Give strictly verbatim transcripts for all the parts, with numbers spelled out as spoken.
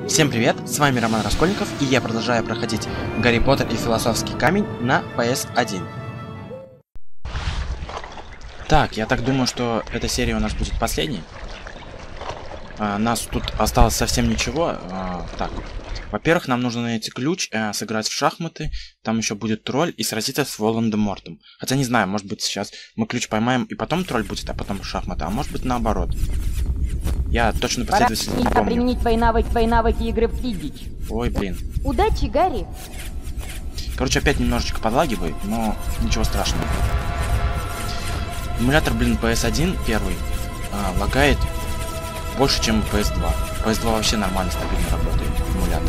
Всем привет, с вами Роман Раскольников, и я продолжаю проходить Гарри Поттер и Философский камень на пи эс один. Так, я так думаю, что эта серия у нас будет последней. А, нас тут осталось совсем ничего. А, так, во-первых, нам нужно найти ключ, а, сыграть в шахматы, там еще будет тролль и сразиться с Волан-де-Мортом. Хотя не знаю, может быть сейчас мы ключ поймаем и потом тролль будет, а потом шахматы, а может быть наоборот. Я точно последовательно не помню. Применить твои навыки, твои навыки игры в Квиддич. Ой, блин. Удачи, Гарри. Короче, опять немножечко подлагивает, но ничего страшного. Эмулятор, блин, пи эс один первый а, лагает больше, чем пи эс два. пи эс два вообще нормально, стабильно работает, эмулятор.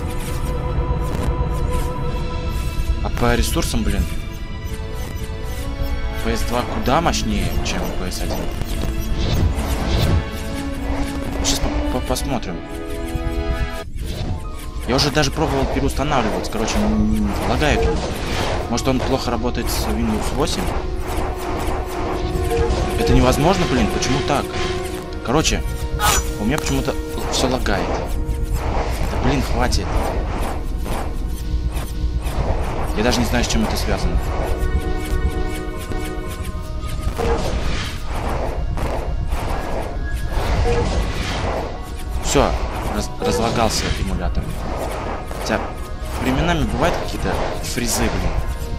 А по ресурсам, блин, пи эс два куда мощнее, чем пи эс один. Сейчас по -по посмотрим. Я уже даже пробовал переустанавливать. Короче, лагает. Может, он плохо работает с Windows восемь? Это невозможно, блин. Почему так? Короче, у меня почему-то все лагает. Да, блин, хватит. Я даже не знаю, с чем это связано. Все, раз, разлагался эмулятор. Хотя временами бывают какие-то фризы, блин.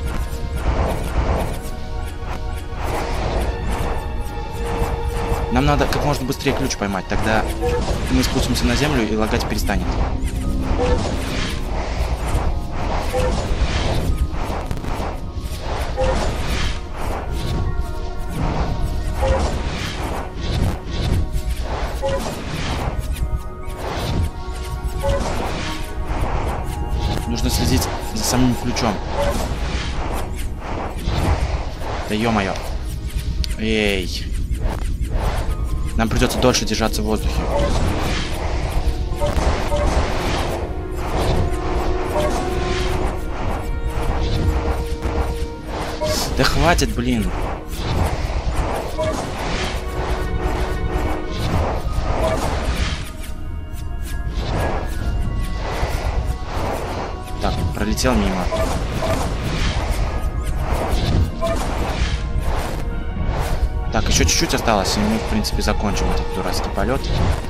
Нам надо как можно быстрее ключ поймать, тогда мы спустимся на землю и лагать перестанет. Нужно следить за самим ключом. Да ё-моё. Эй. Нам придется дольше держаться в воздухе. Да хватит, блин. Так, пролетел мимо. Так, еще чуть-чуть осталось, и мы, в принципе, закончим этот дурацкий полет.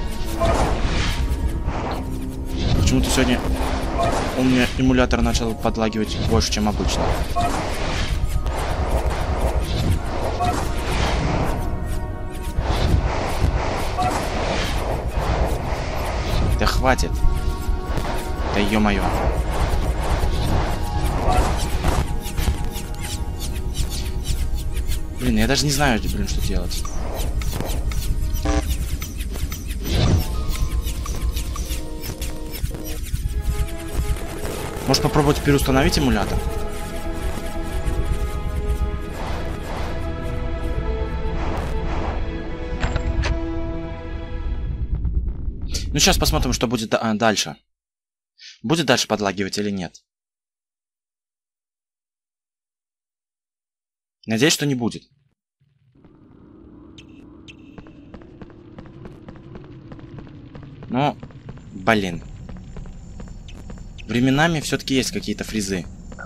Почему-то сегодня у меня эмулятор начал подлагивать больше, чем обычно. Да хватит. Да ё-моё. Блин, я даже не знаю, блин, что делать. Может попробовать переустановить эмулятор? Ну, сейчас посмотрим, что будет а, дальше. Будет дальше подлагивать или нет. Надеюсь, что не будет. Ну, блин. Временами все-таки есть какие-то фризы.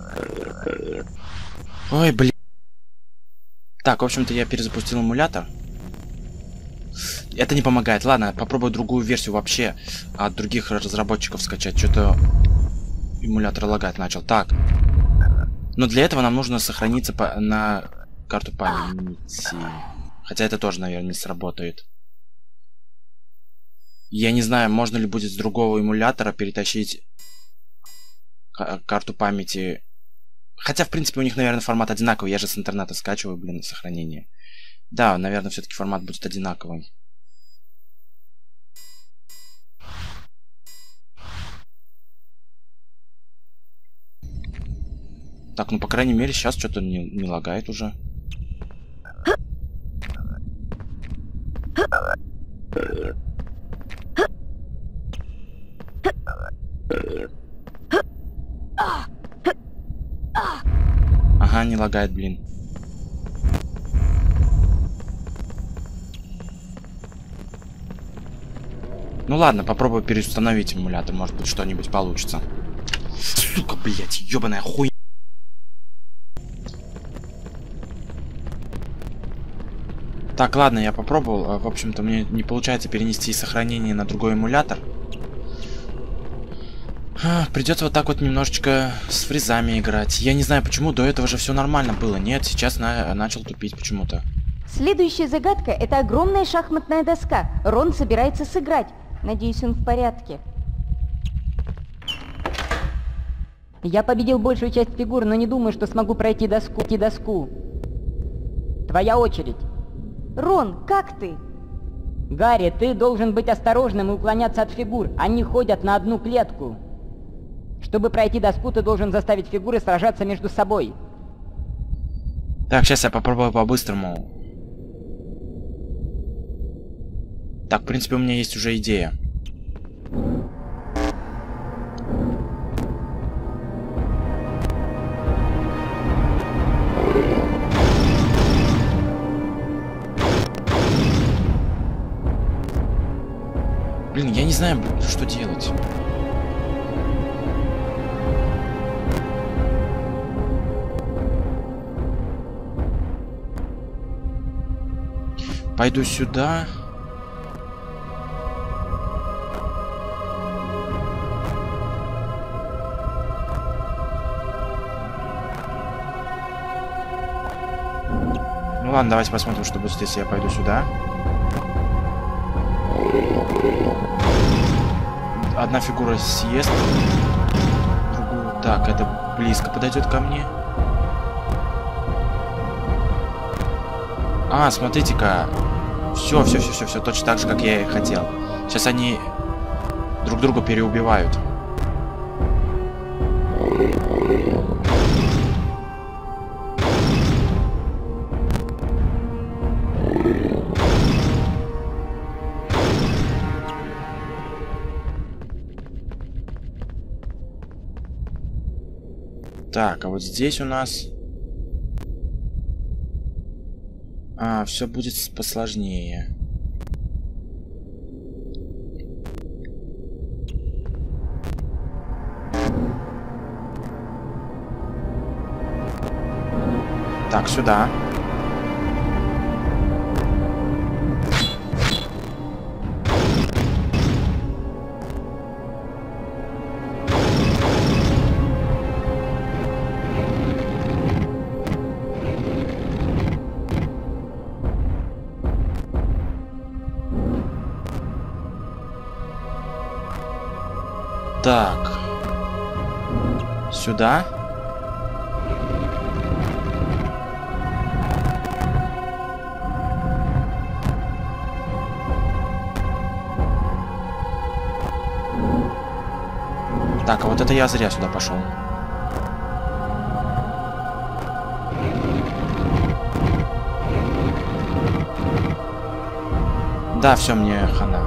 Ой, блин. Так, в общем-то, я перезапустил эмулятор. Это не помогает. Ладно, попробую другую версию вообще от других разработчиков скачать. Что-то эмулятор лагать начал. Так. Но для этого нам нужно сохраниться по на карту памяти. Хотя это тоже, наверное, не сработает. Я не знаю, можно ли будет с другого эмулятора перетащить карту памяти. Хотя, в принципе, у них, наверное, формат одинаковый. Я же с интернета скачиваю, блин, сохранение. Да, наверное, все-таки формат будет одинаковый. Так, ну, по крайней мере, сейчас что-то не, не лагает уже. Ага, не лагает, блин. Ну ладно, попробую переустановить эмулятор, может быть что-нибудь получится. Сука, блядь, ёбаная хуйня. Так, ладно, я попробовал. В общем-то, мне не получается перенести сохранение на другой эмулятор. Придется вот так вот немножечко с фризами играть. Я не знаю, почему до этого же все нормально было. Нет, сейчас на начал тупить почему-то. Следующая загадка — это огромная шахматная доска. Рон собирается сыграть. Надеюсь, он в порядке. Я победил большую часть фигур, но не думаю, что смогу пройти доску. Пройти доску. Твоя очередь. Рон, как ты? Гарри, ты должен быть осторожным и уклоняться от фигур. Они ходят на одну клетку. Чтобы пройти доску, ты должен заставить фигуры сражаться между собой. Так, сейчас я попробую по-быстрому. Так, в принципе, у меня есть уже идея. Блин, я не знаю, что делать. Пойду сюда. Ну ладно, давайте посмотрим, что будет, если я пойду сюда. Одна фигура съест другую. Так, это близко подойдет ко мне. А, смотрите-ка. Все, все, все, все, все точно так же, как я и хотел. Сейчас они друг друга переубивают. Так, а вот здесь у нас... А, все будет посложнее. Так, сюда. Так. Сюда. Так, а вот это я зря сюда пошел. Да, все, мне хана.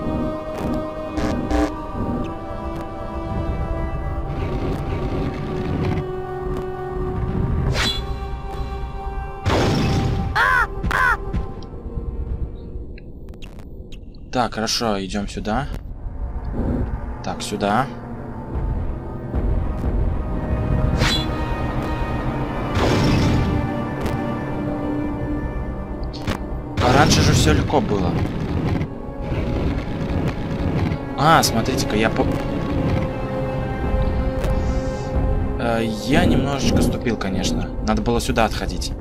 Так, хорошо, идем сюда. Так, сюда. А раньше же все легко было. А, смотрите-ка, я по... Э, я немножечко ступил, конечно. Надо было сюда отходить.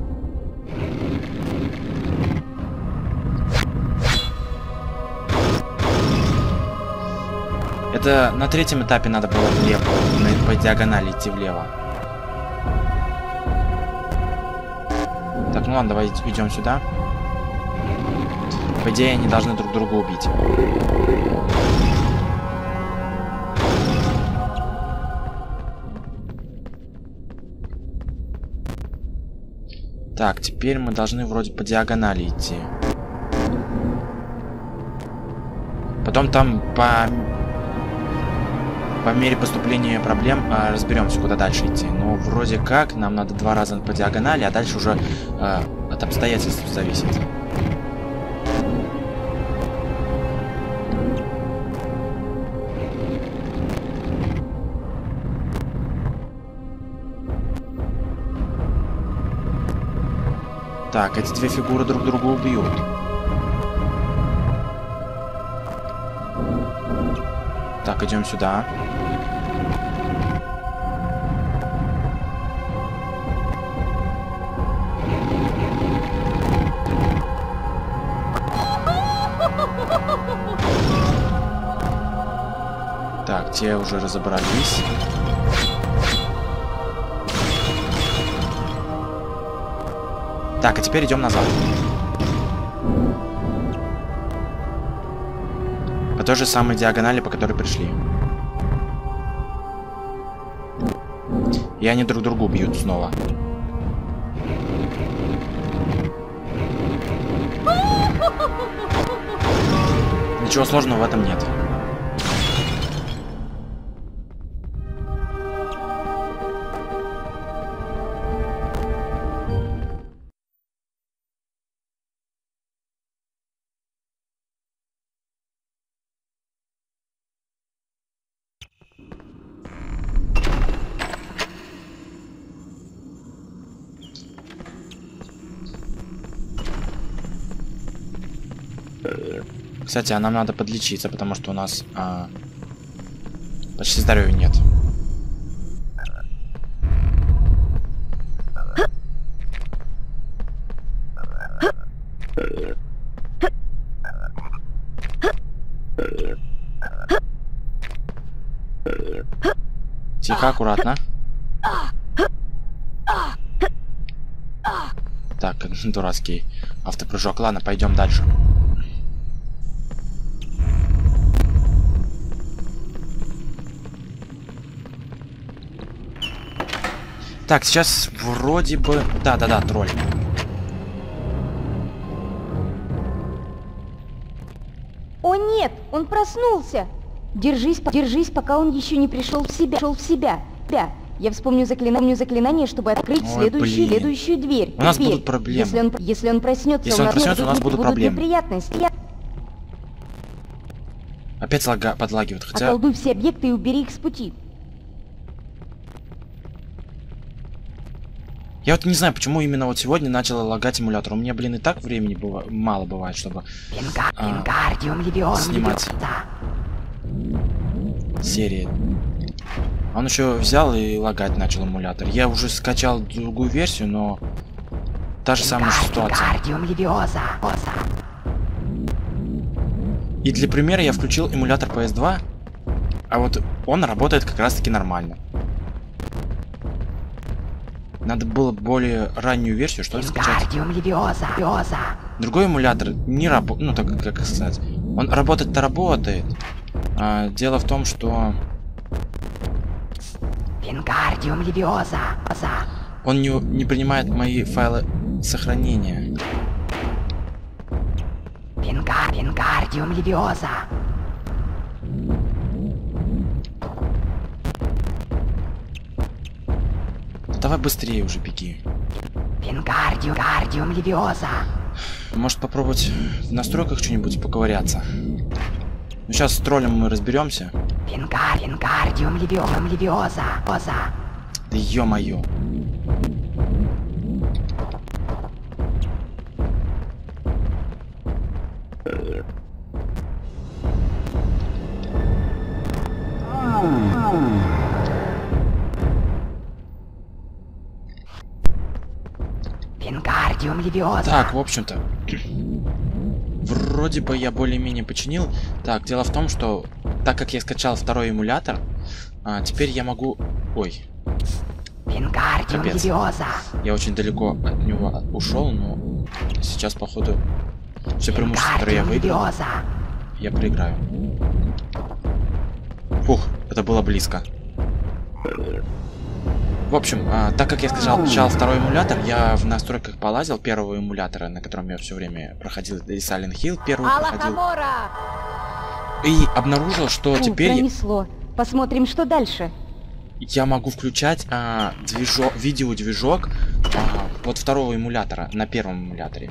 Это на третьем этапе надо было влево, на, по диагонали идти влево. Так, ну ладно, давай идем сюда. По идее, они должны друг друга убить. Так, теперь мы должны вроде по диагонали идти. Потом там по... По мере поступления проблем э, разберемся, куда дальше идти. Но вроде как нам надо два раза по диагонали, а дальше уже э, от обстоятельств зависит. Так, эти две фигуры друг друга убьют. Так, идем сюда. Так, те уже разобрались. Так, а теперь идем назад. По той же самой диагонали, по которой пришли. И они друг друга убьют снова. Ничего сложного в этом нет. Кстати, а нам надо подлечиться, потому что у нас а, почти здоровья нет. Тихо, аккуратно. Так, дурацкий автопрыжок. Ладно, пойдем дальше. Так, сейчас вроде бы... Да-да-да, тролль. О нет, он проснулся. Держись, держись, пока он еще не пришел в себя. Пришел в себя. Да. Я вспомню заклинание, заклинание, чтобы открыть Ой, следующую, следующую дверь. У нас дверь. будут проблемы. Если он, если он проснется, если у он проснется, у нас будут, будут проблемы. Неприятности. Опять лага... подлагивает, хотя... Околдуй все объекты и убери их с пути. Я вот не знаю, почему именно вот сегодня начала лагать эмулятор. У меня, блин, и так времени быва... мало бывает, чтобы а, снимать серии. Он еще взял и лагать начал эмулятор. Я уже скачал другую версию, но та же самая ситуация. И для примера я включил эмулятор пи эс два, а вот он работает как раз таки нормально. Надо было более раннюю версию, что ли, скачать. Другой эмулятор не работает, ну так как сказать. Он работает-то работает. А, дело в том, что он не, не принимает мои файлы сохранения. Давай быстрее уже беги. Может попробовать в настройках что-нибудь поковыряться. Ну сейчас с троллем мы разберемся. Да ё-моё. Так, в общем-то, вроде бы я более-менее починил. Так, дело в том, что так как я скачал второй эмулятор, а, теперь я могу... Ой. Капец. Я очень далеко от него ушел, но сейчас, походу, все преимущества, которые я выиграл, я проиграю. Фух, это было близко. В общем, а, так как я сказал, скачал второй эмулятор, я в настройках полазил первого эмулятора, на котором я все время проходил, и Silent Hill первый проходил. И обнаружил, что Фу, теперь... Пронесло. Посмотрим, что дальше. Я могу включать а, движок, видеодвижок а, вот второго эмулятора на первом эмуляторе.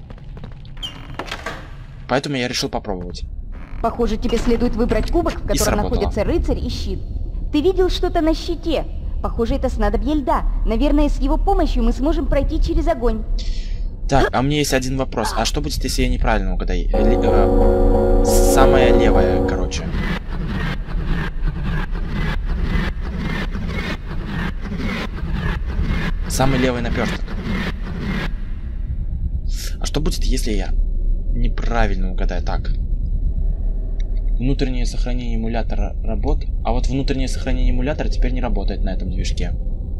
Поэтому я решил попробовать. Похоже, тебе следует выбрать кубок, в котором находится рыцарь и щит. Ты видел что-то на щите? Похоже, это снадобье льда. Наверное, с его помощью мы сможем пройти через огонь. Так, а у меня есть один вопрос. А что будет, если я неправильно угадаю? Ле э, самая левая, короче. Самый левый наперсток. А что будет, если я неправильно угадаю? Так. Внутреннее сохранение эмулятора работает. А вот внутреннее сохранение эмулятора теперь не работает на этом движке.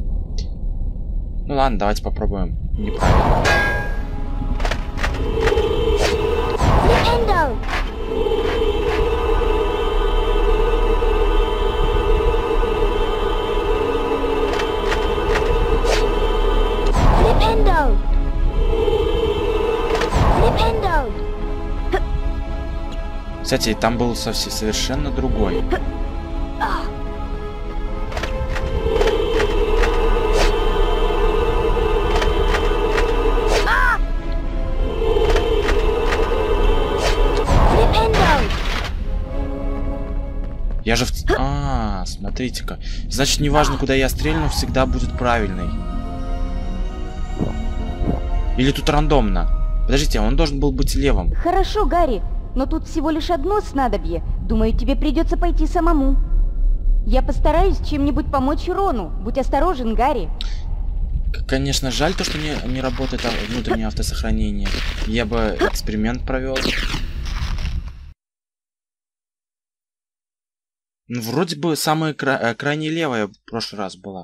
Ну ладно, давайте попробуем неправильно. Кстати, там был совсем совершенно другой. Я же в... А, смотрите-ка. Значит, неважно, куда я стрельну, всегда будет правильный. Или тут рандомно? Подождите, он должен был быть левым. Хорошо, Гарри, но тут всего лишь одно снадобье. Думаю, тебе придется пойти самому. Я постараюсь чем-нибудь помочь Рону. Будь осторожен, Гарри. Конечно, жаль то, что не, не работает внутреннее автосохранение. Я бы эксперимент провел. Ну, вроде бы самая кра крайне левая в прошлый раз была.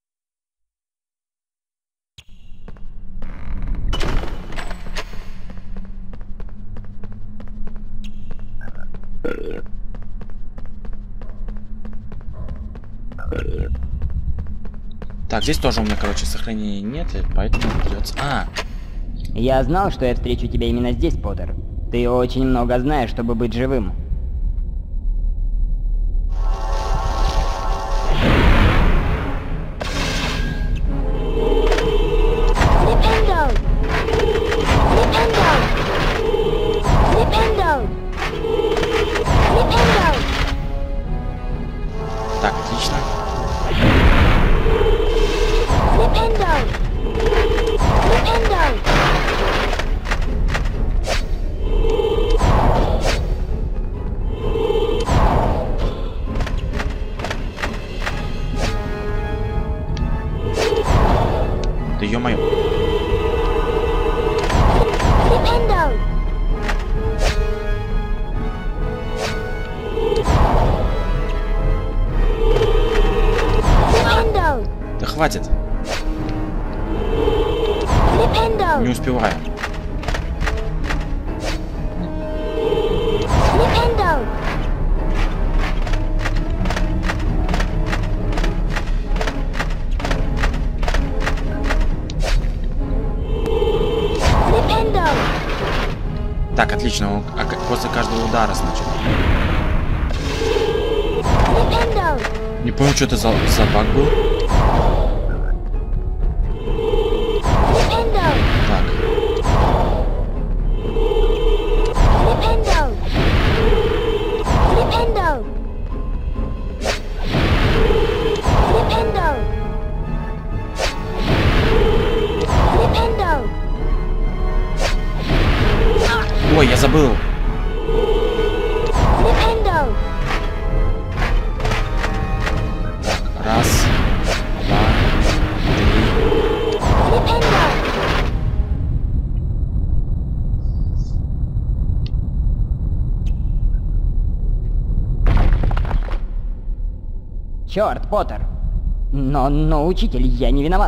Так, здесь тоже у меня, короче, сохранения нет, и поэтому придется... А! Я знал, что я встречу тебя именно здесь, Поттер. Ты очень много знаешь, чтобы быть живым. Так, отлично. Да ё-моё. Да хватит. Не успеваю. Так, отлично. Он после каждого удара сначала. Не помню, что это за, за баг был. Так. Ой, я забыл. Так, раз, два, три. Черт, Поттер. Но, но, учитель, я не виноват.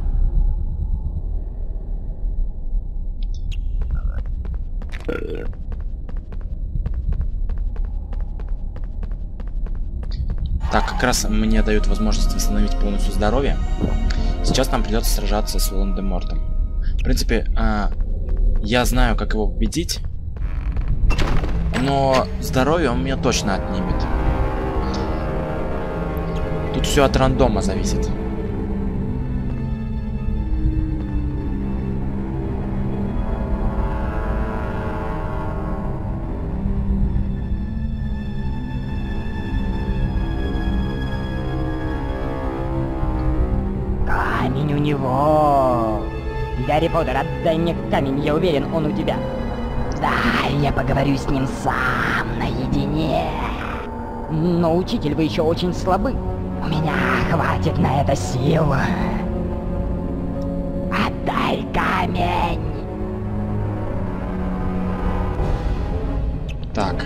Так, как раз мне дают возможность восстановить полностью здоровье. Сейчас нам придется сражаться с Волан-де-Мортом. В принципе, а, я знаю, как его победить. Но здоровье он меня точно отнимет. Тут все от рандома зависит. Камень у него. Гарри Поттер, отдай мне камень, я уверен, он у тебя. Да, я поговорю с ним сам, наедине. Но, учитель, вы еще очень слабы. У меня хватит на это сил. Отдай камень. Так.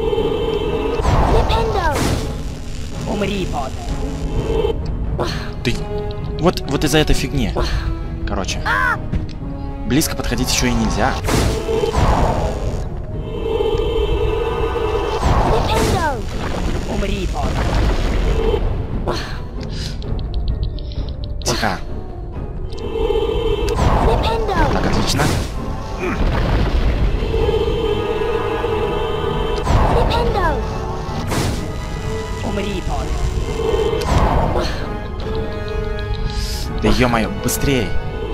Умри, Поттер. Ты... Вот, вот из-за этой фигни. Короче. Близко подходить еще и нельзя. Умри, Поттер. Тихо. Так, отлично. Умри, Поттер. Да ё-моё, быстрее.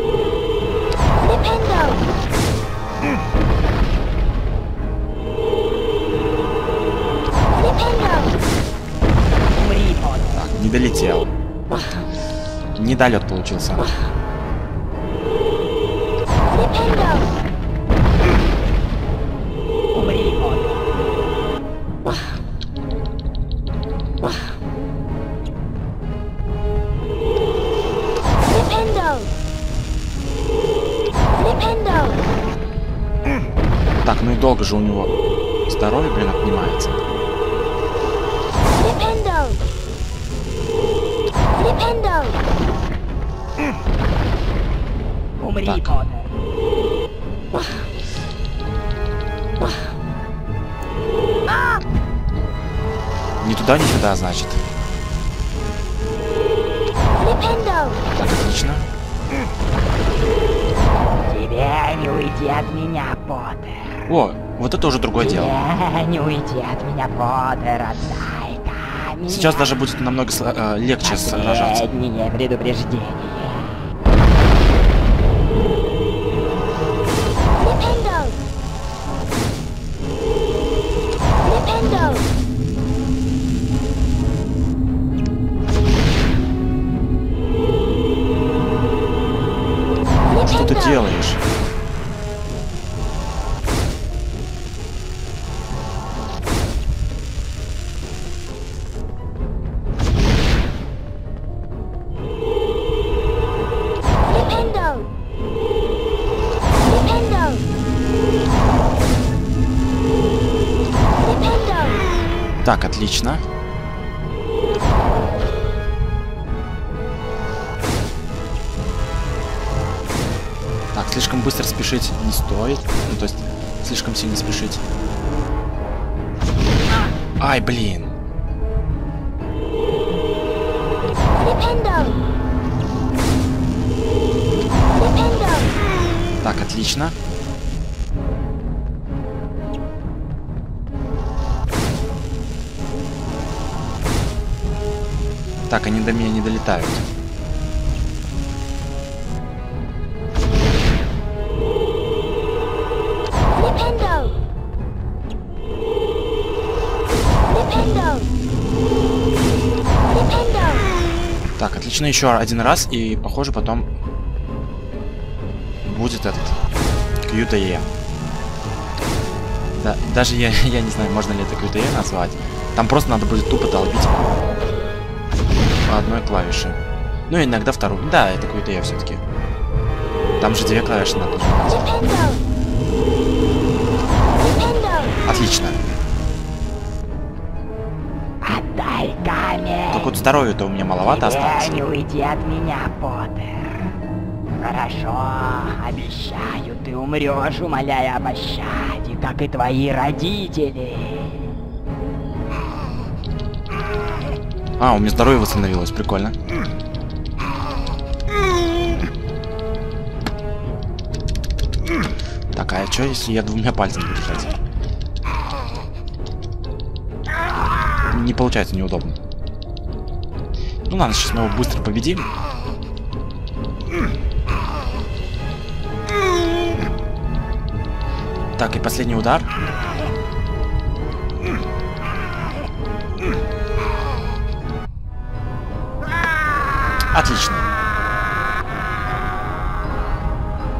Умри, Поттер. Так, не долетел. Недолет получился. Умри, Поттер. Так, ну и долго же у него здоровье, блин, отнимается. Умри, Так. Поттер. Ни туда, ни сюда, значит. Так, отлично. Тебе не уйти от меня, Поттер. О, вот это уже другое дело. Тебе не уйти от меня, Поттер. Отдай камень. Сейчас даже будет намного сло- э, легче сражаться. Последнее предупреждение. Что ты делаешь? Так, отлично. Так, слишком быстро спешить не стоит. Ну, то есть, слишком сильно спешить. Ай, блин. Так, отлично. Так, они до меня не долетают. Так, отлично, еще один раз, и похоже потом будет этот кью тэ е. Да, даже я, я не знаю, можно ли это кью тэ е назвать. Там просто надо будет тупо долбить по одной клавише. Ну, иногда вторую. Да, это кью тэ е все-таки. Там же две клавиши надо нажимать. Отлично. Отдай камень. Так вот здоровья-то у меня маловато осталось. Тебе не уйти от меня, Поттер. Хорошо, обещаю, ты умрешь, умоляя о пощаде, как и твои родители. А, у меня здоровье восстановилось, прикольно. Так, а что если я двумя пальцами буду держать? Не получается, неудобно. Ну ладно, сейчас мы его быстро победим. Так, и последний удар. Отлично.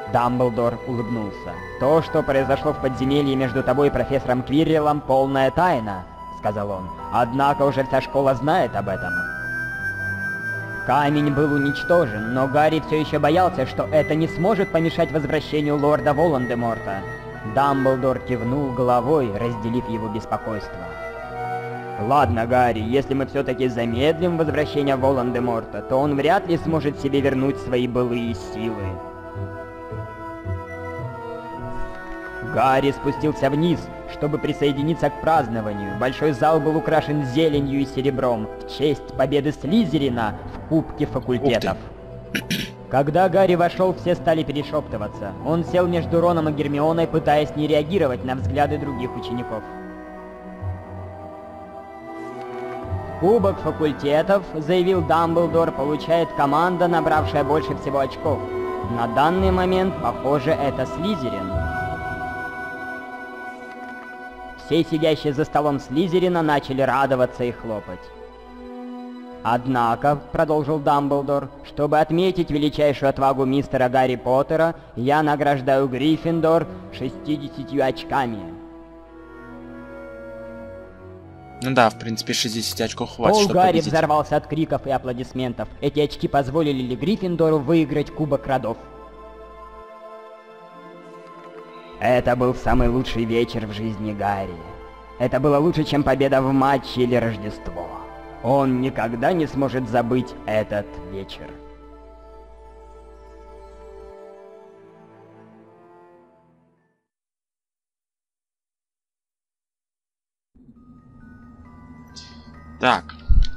Дамблдор улыбнулся. «То, что произошло в подземелье между тобой и профессором Квирреллом, полная тайна», — сказал он. «Однако уже вся школа знает об этом». Камень был уничтожен, но Гарри все еще боялся, что это не сможет помешать возвращению лорда Волан-де-Морта. Дамблдор кивнул головой, разделив его беспокойство. «Ладно, Гарри, если мы все-таки замедлим возвращение Волан-де-Морта, то он вряд ли сможет себе вернуть свои былые силы». Гарри спустился вниз, чтобы присоединиться к празднованию. Большой зал был украшен зеленью и серебром в честь победы Слизерина в Кубке факультетов. Когда Гарри вошел, все стали перешептываться. Он сел между Роном и Гермионой, пытаясь не реагировать на взгляды других учеников. Кубок факультетов, заявил Дамблдор, получает команда, набравшая больше всего очков. На данный момент, похоже, это Слизерин. Все сидящие за столом Слизерина начали радоваться и хлопать. «Однако», — продолжил Дамблдор, — «чтобы отметить величайшую отвагу мистера Гарри Поттера, я награждаю Гриффиндор шестьюдесятью очками». Ну да, в принципе, шестьдесят очков хватит, Пол чтобы Гарри победить. взорвался от криков и аплодисментов. Эти очки позволили ли Гриффиндору выиграть Кубок Родов? Это был самый лучший вечер в жизни Гарри. Это было лучше, чем победа в матче или Рождество. Он никогда не сможет забыть этот вечер. Так.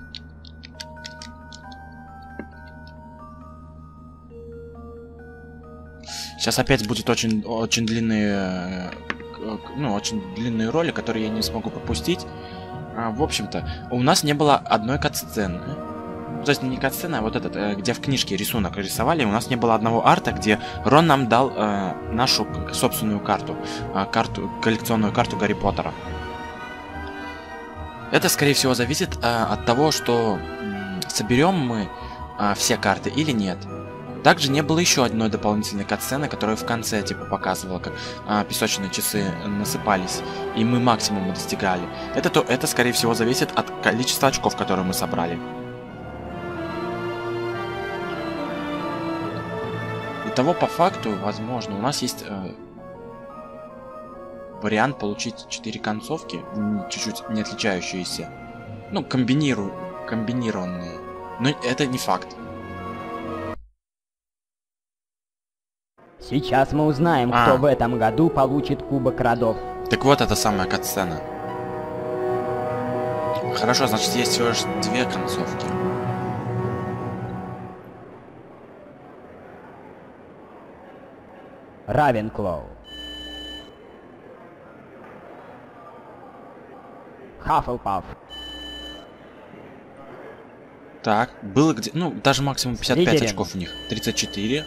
Сейчас опять будет очень, очень длинные, ну, очень длинные роли, которые я не смогу пропустить. А, в общем-то, у нас не было одной кат-сцены. То есть не кат-сцена, а вот этот, где в книжке рисунок рисовали, у нас не было одного арта, где Рон нам дал э, нашу собственную карту, э, карту, коллекционную карту Гарри Поттера. Это, скорее всего, зависит э, от того, что э, соберем мы э, все карты или нет. Также не было еще одной дополнительной кат-сцены, которая в конце типа показывала, как э, песочные часы насыпались, и мы максимума достигали. Это, то, это, скорее всего, зависит от количества очков, которые мы собрали. Итого, по факту, возможно, у нас есть э, вариант получить четыре концовки, чуть-чуть не отличающиеся. Ну, комбиниру... комбинированные. Но это не факт. Сейчас мы узнаем, А. кто в этом году получит Кубок Родов. Так вот, это самая кат-сцена. Хорошо, значит, есть всего лишь две концовки. Равенклоу. Хаффлпаф. Так, было где... Ну, даже максимум пятьдесят пять Слизерин. очков у них. тридцать четыре.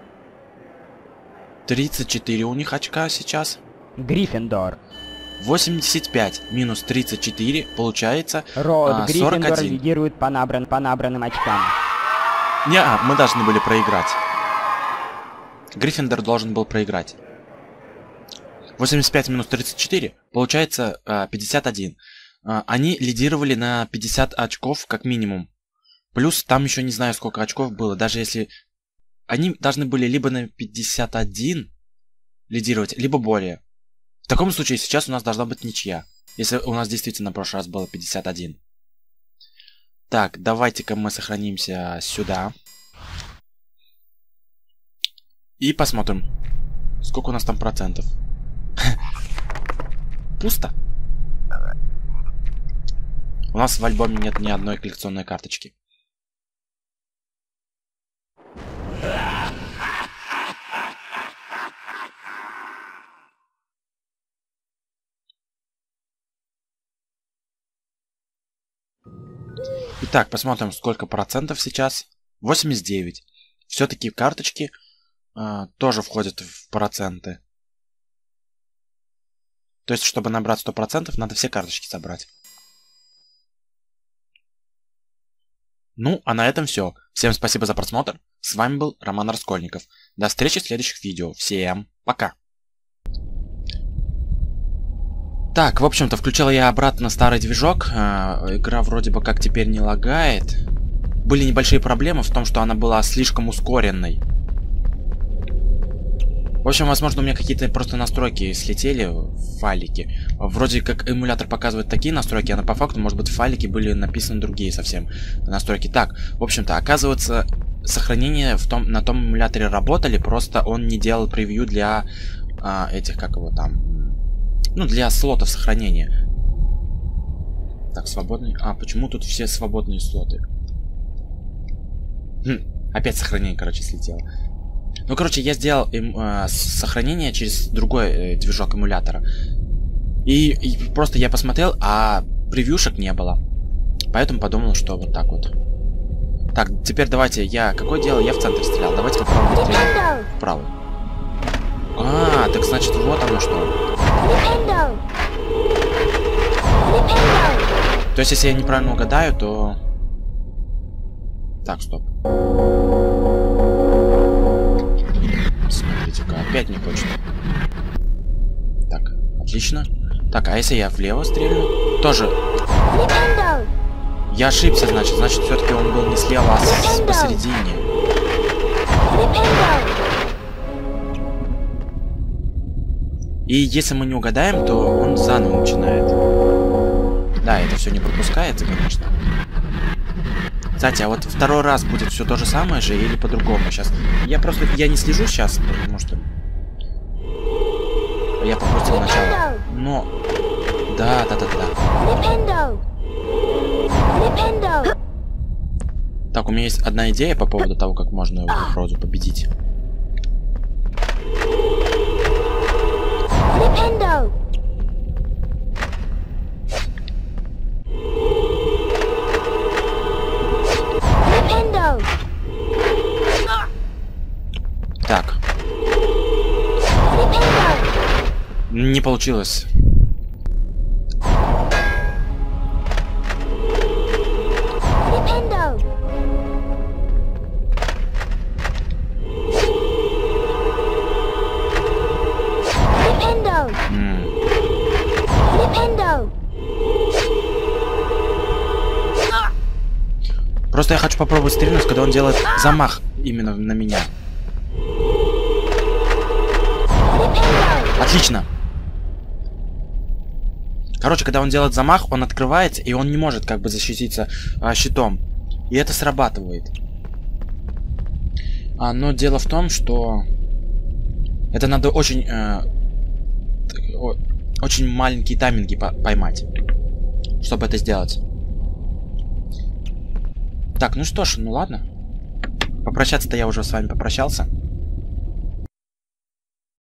тридцать четыре у них очка сейчас. Гриффиндор. восемьдесят пять минус тридцать четыре получается Род а, сорок Гриффиндор один. лидирует по, набран... по набранным очкам. Не, а, мы должны были проиграть. Гриффиндор должен был проиграть. восемьдесят пять минус тридцать четыре получается а, пятьдесят один. А, они лидировали на пятьдесят очков как минимум. Плюс там еще не знаю сколько очков было. Даже если... Они должны были либо на пятьдесят один лидировать, либо более. В таком случае сейчас у нас должна быть ничья. Если у нас действительно в прошлый раз было пятьдесят один. Так, давайте-ка мы сохранимся сюда. И посмотрим, сколько у нас там процентов. Пусто. У нас в альбоме нет ни одной коллекционной карточки. Итак, посмотрим, сколько процентов сейчас. восемьдесят девять. Все-таки карточки э, тоже входят в проценты. То есть, чтобы набрать сто процентов, надо все карточки собрать. Ну, а на этом все. Всем спасибо за просмотр. С вами был Роман Раскольников. До встречи в следующих видео. Всем пока. Так, в общем-то, включил я обратно старый движок. Э, игра вроде бы как теперь не лагает. Были небольшие проблемы в том, что она была слишком ускоренной. В общем, возможно, у меня какие-то просто настройки слетели в файлике. Вроде как эмулятор показывает такие настройки, а по факту, может быть, в файлике были написаны другие совсем настройки. Так, в общем-то, оказывается, сохранения в том, на том эмуляторе работали, просто он не делал превью для а, этих, как его там... Ну, для слотов сохранения. Так, свободный... А, почему тут все свободные слоты? Хм, опять сохранение, короче, слетело. Ну, короче, я сделал им, э, сохранение через другой э, движок эмулятора. И, и просто я посмотрел, а превьюшек не было. Поэтому подумал, что вот так вот. Так, теперь давайте я... Какое дело? Я в центр стрелял. Давайте попробуем стрелять вправо. А, так значит, вот оно что. То есть, если я неправильно угадаю, то... Так, стоп. Смотрите-ка, опять не хочет. Так, отлично. Так, а если я влево стрельну? Тоже. Я ошибся, значит. Значит, все-таки он был не слева, а с посередине. И если мы не угадаем, то он заново начинает. Да, это все не пропускается, конечно. Кстати, а вот второй раз будет все то же самое же или по-другому? Сейчас. Я просто я не слежу сейчас, потому что я пропустил начало. Но. Да, да, да, да. Так, у меня есть одна идея по поводу того, как можно его сразу победить. Так. Не получилось. М. Просто я хочу попробовать стрельнуть, когда он делает замах именно на меня. Отлично. Короче, когда он делает замах, он открывается, и он не может как бы защититься а, щитом. И это срабатывает. А, но дело в том, что это надо очень э, о, очень маленькие тайминги по поймать, чтобы это сделать. Так, ну что ж, ну ладно. Попрощаться-то я уже с вами попрощался.